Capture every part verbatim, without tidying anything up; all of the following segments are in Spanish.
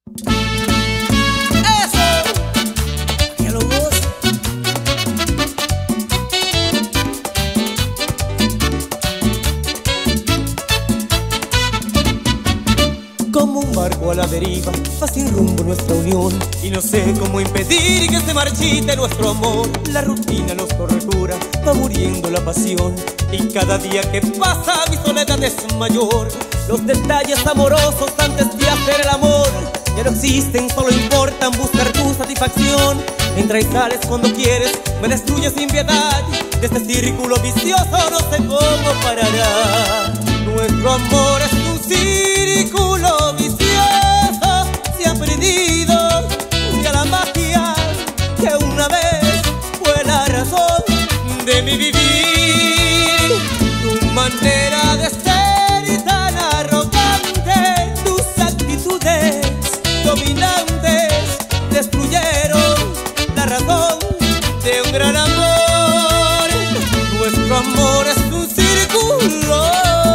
Como un barco a la deriva, va sin rumbo nuestra unión, y no sé cómo impedir que se marchite nuestro amor. La rutina nos tortura, va muriendo la pasión, y cada día que pasa mi soledad es mayor. Los detalles amorosos antes de hacer el amor ya no existen, solo importan buscar tu satisfacción. Entra y sales cuando quieres, me destruyes sin piedad. De este círculo vicioso no sé cómo parará. Nuestro amor es un círculo vicioso, se ha perdido ya la magia que una vez fue la razón de mi vivir. Tu manera de ser tan arrogante, tus actitudes dominantes destruyeron la razón de un gran amor. Nuestro amor es un círculo.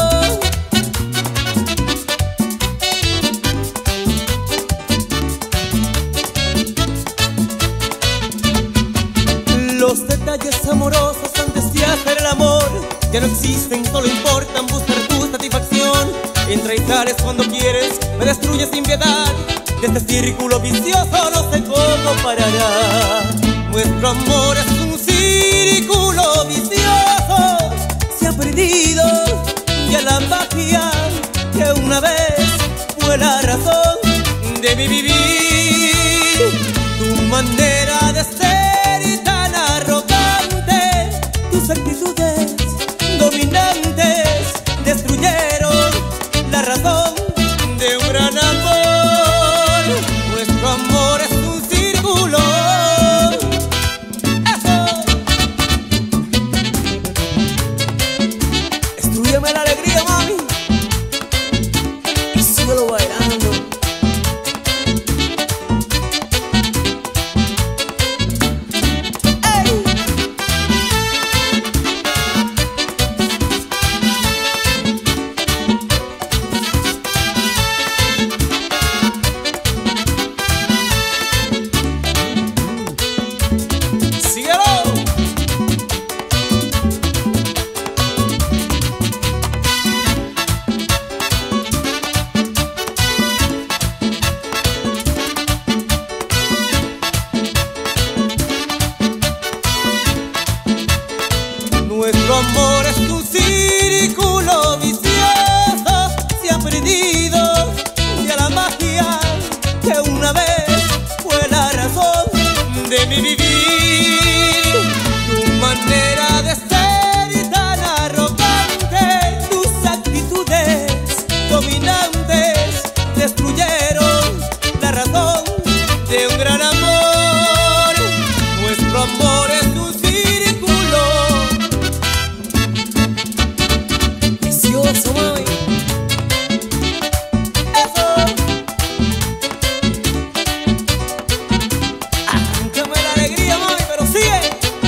Los detalles amorosos antes de hacer el amor ya no existen, solo importan buscar tu satisfacción. Entra y sales cuando quieres, me destruyes sin piedad. De este círculo vicioso no sé cómo parará. Nuestro amor es un círculo vicioso, se ha perdido ya la magia que una vez fue la razón de mi vivir. Tu manera de ser tan arrogante, tus actitudes dominantes destruyeron la razón de un gran amor. Nuestro amor es un círculo. ¡Eso! Destrúyeme la alegría, mami, y síguelo bailando. Nuestro amor es un círculo vicioso, se ha perdido ya la magia que una vez fue la razón de mi vivir. Tu manera de ser tan arrogante, tus actitudes dominantes destruyeron la razón de un gran amor. Nuestro amor es un círculo. Eso, mami. Eso. Arráncame la alegría, mami, pero sigue.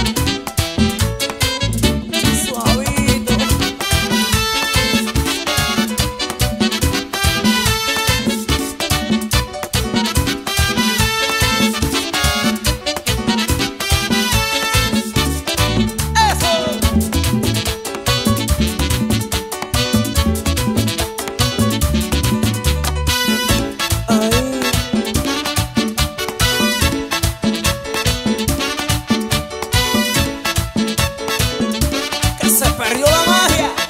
Suavito. Se perdió la magia.